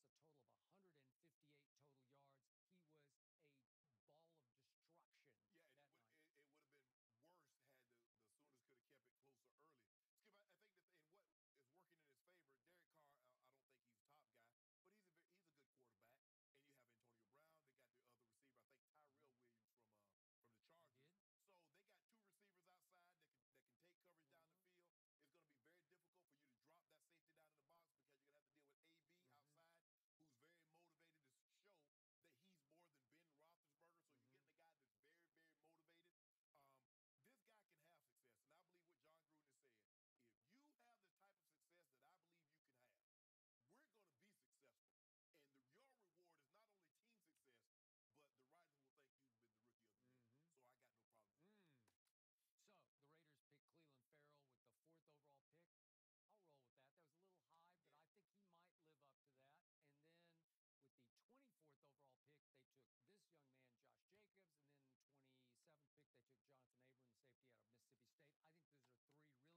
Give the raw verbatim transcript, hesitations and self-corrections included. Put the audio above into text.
a total of one hundred fifty-eight total yards. He was a ball of destruction Yeah, and that it would night. it, it would have been worse had the, the Sooners could have kept it closer early. Skip, I, I think that in what is working in his favor, Derek Carr, uh, I don't think he's top guy, but he's a he's a good quarterback. And you have Antonio Brown. They got the other receiver, I think Tyrell Williams from uh from the Chargers. Did? So they got two receivers outside that can that can take coverage down the Mhm. field. It's going to be very difficult for you to drop that safety down in the box because you're going to have to deal with A B Mhm. outside, who's very motivated to show that he's more than Ben Roethlisberger. So you're Mhm. getting a guy that's very, very motivated. Um, this guy can have success, and I believe what Jon Gruden has said. If you have the type of success that I believe you can have, we're going to be successful. And the, your reward is not only team success, but the writers will think you've been the rookie of the year. Mhm. So I got no problem with that. Mm. So the Raiders picked Cleveland Farrell with the fourth overall pick. I'll roll with that. That was a little high, but Yeah. I think he might live up to that. And then with the twenty-fourth overall pick, they took this young man, Josh Jacobs. And then twenty-seventh pick, they took Jonathan Abram, the safety out of Mississippi State. I think those are three really